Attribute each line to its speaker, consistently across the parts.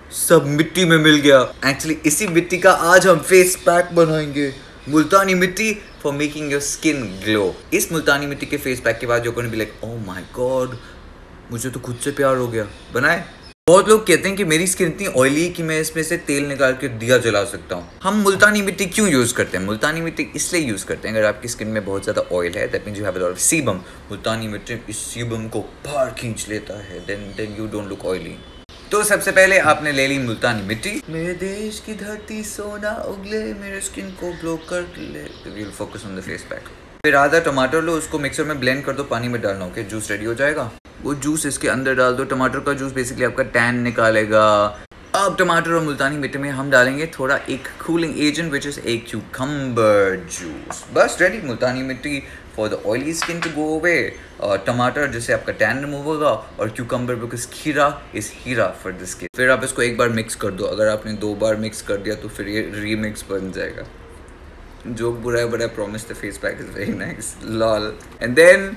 Speaker 1: सब मिट्टी में मिल गया। एक्चुअली इसी मिट्टी का आज हम फेस पैक बनाएंगे, Multani mitti for making your skin glow. इस मुल्तानी मिट्टी के फेस पैक के बाद जो भी लाइक ओह माय गॉड, मुझे तो खुद से प्यार हो गया। बनाए। बहुत लोग कहते हैं कि मेरी स्किन इतनी ऑयली है कि मैं इसमें से तेल निकाल के दिया जला सकता हूँ। हम मुल्तानी मिट्टी क्यों यूज़ करते हैं? मुल्तानी मिट्टी इसलिए यूज़ करते हैं अगर आपकी स्किन में बहुत ज़्यादा ऑयल है, that means you have a lot of sebum. Multani mitti इस सीबम को बाहर खींच लेता है, then you don't look oily. तो सबसे पहले आपने ले ली मुल्तानी मिट्टी। मेरे देश की धरती सोना उगले, मेरे स्किन को ग्लो कर ले। Will focus on the face pack. फिर आधा टमाटर लो, उसको मिक्सर में ब्लेंड कर दो, पानी में डालना। ओके, जूस रेडी हो जाएगा। वो जूस इसके अंदर डाल दो। टमाटर का जूस बेसिकली आपका टैन निकालेगा। अब टमाटर और मुल्तानी मिट्टी में हम डालेंगे थोड़ा एक cooling agent which is a cucumber juice. बस ready, Multani mitti for the oily skin to go away. टमाटर जिससे आपका टैन रिमूव होगा, और क्यूकम्बर बिकॉज खीरा इज हीरा फॉर द स्किन। फिर आप इसको एक बार मिक्स कर दो। अगर आपने 2 बार मिक्स कर दिया तो फिर ये रीमिक्स बन जाएगा। जोक बुरा है but I promise the face pack is very nice, lol. And then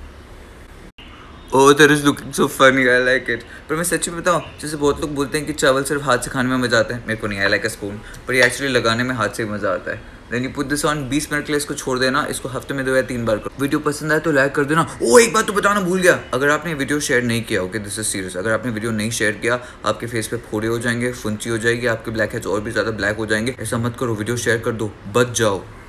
Speaker 1: oh that is looking so funny, I like it. पर मैं सच्ची बताऊँ, जैसे बहुत लोग बोलते हैं कि चावल सिर्फ हाथ से खाने में मज़ा आता है, मेरे को नहीं, आई लाइक अ स्पून। पर ये एक्चुअली लगाने में हाथ से मज़ा आता है। Then you put this on, 20 minute के लिए इसको छोड़ देना। इसको हफ्ते में 2 या 3 बार करो। वीडियो पसंद आए तो लाइक कर देना। ओ एक बात तो बताना भूल गया, अगर आपने वीडियो शेयर नहीं किया, ओके दिस इज सीरियस, अगर आपने वीडियो नहीं शेयर किया, आपके फेस पे फोड़े हो जाएंगे, फुंची हो जाएगी, आपके ब्लैक हेड्स और भी ज़्यादा ब्लैक हो जाएंगे। ऐसा मत करो, वीडियो शेयर कर दो, बच जाओ।